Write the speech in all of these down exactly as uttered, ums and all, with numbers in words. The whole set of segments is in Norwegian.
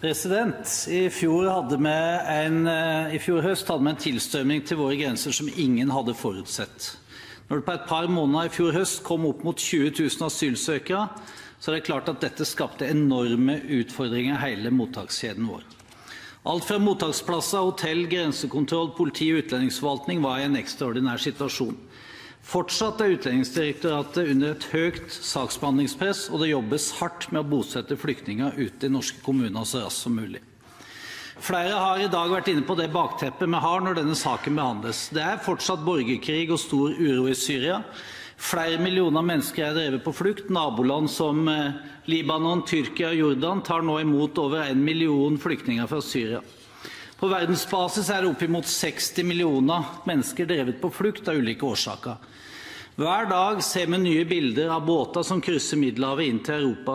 President, i fjor, hadde vi en, i fjor høst hadde vi en tilstrømning til våre grenser som ingen hadde forutsett. Når det på et par måneder i fjor høst kom opp mot tjue tusen asylsøkere, så er det klart at dette skapte enorme utfordringer i hele mottakskjeden vår. Alt fra mottaksplasser, hotell, grensekontroll, politi og utlendingsforvaltning var i en ekstraordinær situasjon. Fortsatt er Utlendingsdirektoratet under et høyt saksbehandlingspress, og det jobbes hardt med å bosette flyktninger ute i norske kommuner så raskt som mulig. Flere har i dag vært inne på det bakteppet vi har når denne saken behandles. Det er fortsatt borgerkrig og stor uro i Syria. Flere millioner mennesker er drevet på flukt. Naboland som Libanon, Tyrkia og Jordan tar nå imot over en million flyktninger fra Syria. På verdensbasis er det oppimot seksti millioner mennesker drevet på flukt av ulike årsaker. Hver dag ser vi nye bilder av båter som krysser Middelhavet inn til Europa.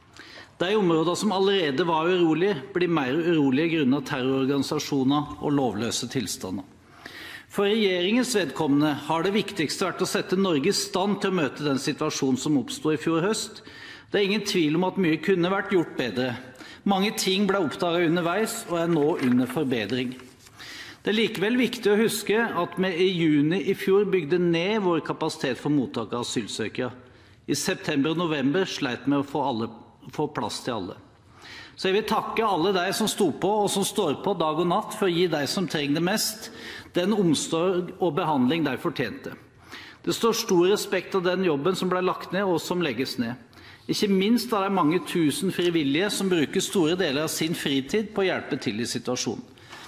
De områder som allerede var urolige, blir mer urolige grunnet terrororganisasjoner og lovløse tilstander. For regjeringens vedkommende har det viktigste vært å sette Norge i stand til å møte den situasjonen som oppstod i fjor høst. Det er ingen tvil om at mye kunne vært gjort bedre. Mange ting ble oppdaget underveis og er nå under forbedring. Det er likevel viktig å huske at vi i juni i fjor bygde ned vår kapasitet for mottak av asylsøkere. I september og november slet vi å få, alle, få plass til alle. Så jeg vil takke alle de som sto på og som står på dag og natt for å gi de som trenger det mest, den omsorg og behandling de fortjente. Det står stor respekt av den jobben som ble lagt ned og som legges ned. Ikke minst er det mange tusen frivillige som bruker store deler av sin fritid på å hjelpe til i situasjonen.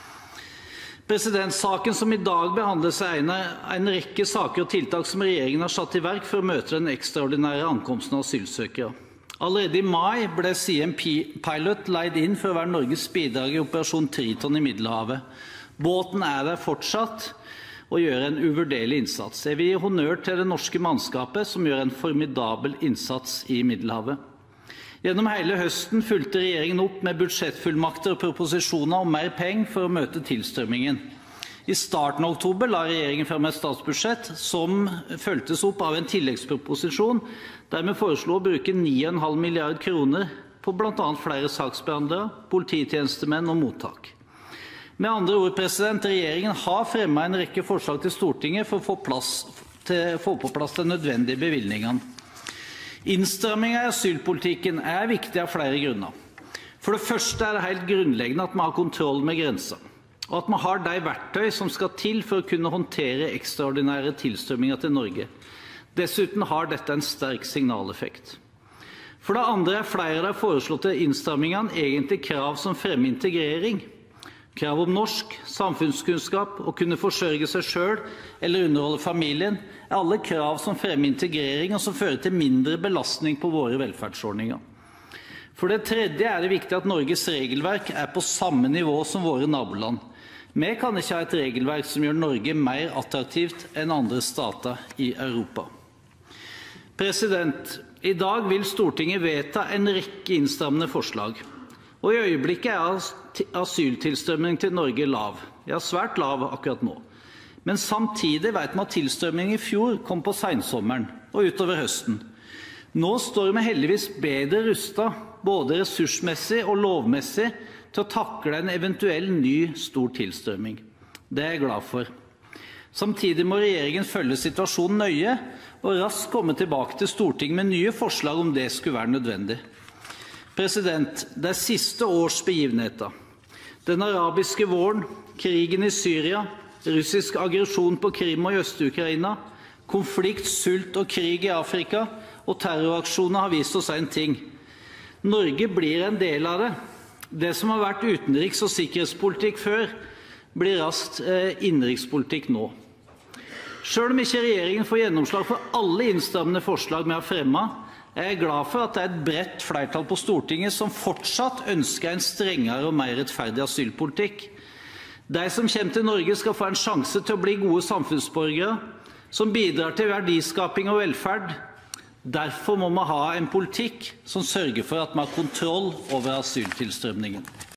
President, saken som i dag behandles er en, en rekke saker og tiltak som regjeringen har satt i verk for å møte den ekstraordinære ankomsten av asylsøkere. Allerede i mai ble C M P-pilot leid inn for å være Norges bidrag i operasjon Triton i Middelhavet. Båten er der fortsatt og gjør en uvurderlig innsats. Jeg vil gi honnør til det norske mannskapet som gjør en formidabel innsats i Middelhavet. Gjennom hele høsten fulgte regjeringen opp med budsjettfullmakter og proposisjoner om mer penger for å møte tilstrømmingen. I starten av oktober la regjeringen frem et statsbudsjett som føltes opp av en tilleggsproposisjon der vi foreslo å bruke ni komma fem milliarder kroner på blant annet flere saksbehandlere, polititjenestemenn og mottak. Med andre ord, president, regjeringen har fremmet en rekke forslag til Stortinget for å få, plass til, få på plass de nødvendige bevilgningene. Innstramminger i asylpolitikken er viktig av flere grunner. For det første er det helt grunnleggende at vi har kontroll med grenser, og at vi har de verktøy som skal til for å kunne håndtere ekstraordinære tilstrømminger til Norge. Dessuten har dette en sterk signaleffekt. For det andre er flere av de foreslåtte innstrammingene egentlig krav som fremmer integrering. Krav om norsk, samfunnskunnskap og kunne forsørge seg selv eller underholde familien er alle krav som fremmer integrering og som fører til mindre belastning på våre velferdsordninger. For det tredje er det viktig at Norges regelverk er på samme nivå som våre naboland. Vi kan ikke ha et regelverk som gjør Norge mer attraktivt enn andre stater i Europa. President, i dag vil Stortinget vedta en rekke innstrammende forslag. Og i øyeblikket er asyltilstrømning til Norge lav. Ja, svært lav akkurat nå. Men samtidig vet vi at tilstrømning i fjor kom på sensommeren og utover høsten. Nå står vi heldigvis bedre rustet, både ressursmessig og lovmessig, til å takle en eventuell ny stor tilstrømning. Det er jeg glad for. Samtidig må regjeringen følge situasjonen nøye og raskt komme tilbake til Stortinget med nye forslag om det skulle være nødvendig. President, det er siste års begivenheter. Den arabiske våren, krigen i Syria, russisk aggresjon på Krim og i Øst-Ukraina, konflikt, sult og krig i Afrika og terroraksjoner har vist oss en ting. Norge blir en del av det. Det som har vært utenriks- og sikkerhetspolitikk før, blir raskt eh, innenrikspolitikk nå. Selv om ikke regjeringen får gjennomslag for alle innstrammende forslag vi har fremmet, jeg er glad for at det er et bredt flertall på Stortinget som fortsatt ønsker en strengere og mer rettferdig asylpolitikk. De som kommer til Norge skal få en sjanse til å bli gode samfunnsborgere, som bidrar til verdiskaping og velferd. Derfor må vi ha en politikk som sørger for at vi har kontroll over asyltilstrømningen.